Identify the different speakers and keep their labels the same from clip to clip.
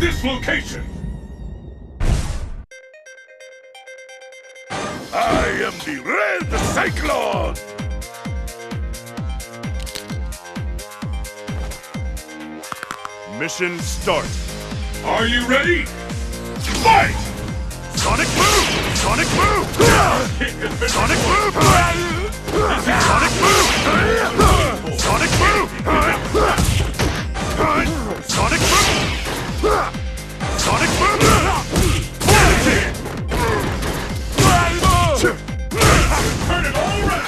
Speaker 1: this location! I am the Red Cyclone! Mission start. Are you ready? Fight! Sonic move! Sonic move! Sonic move! Sonic move! Sonic move! Sonic move! Sonic move! Turn it all around!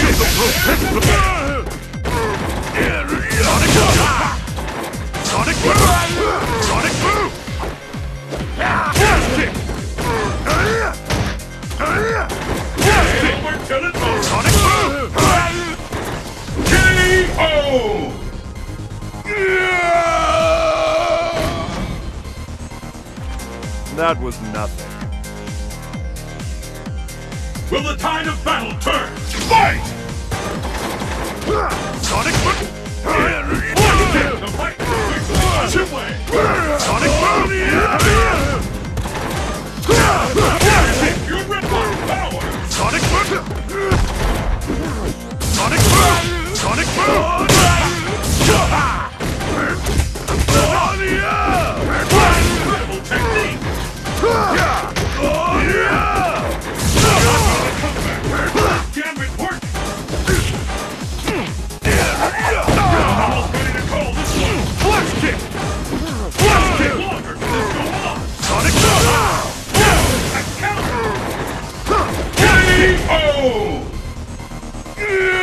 Speaker 1: Sonic move! Sonic move! Sonic move! Sonic move! K.O. That was nothing. Will the tide of battle turn? Fight! Sonic move! The fight is underway! Sonic move! Your red power! Sonic move! Sonic move! Sonic move! Incredible technique! Gambit work! Almost ready to call this one! Flash kick! Flash kick! Longer! Let's go on! Sonic move! A counter! K.O.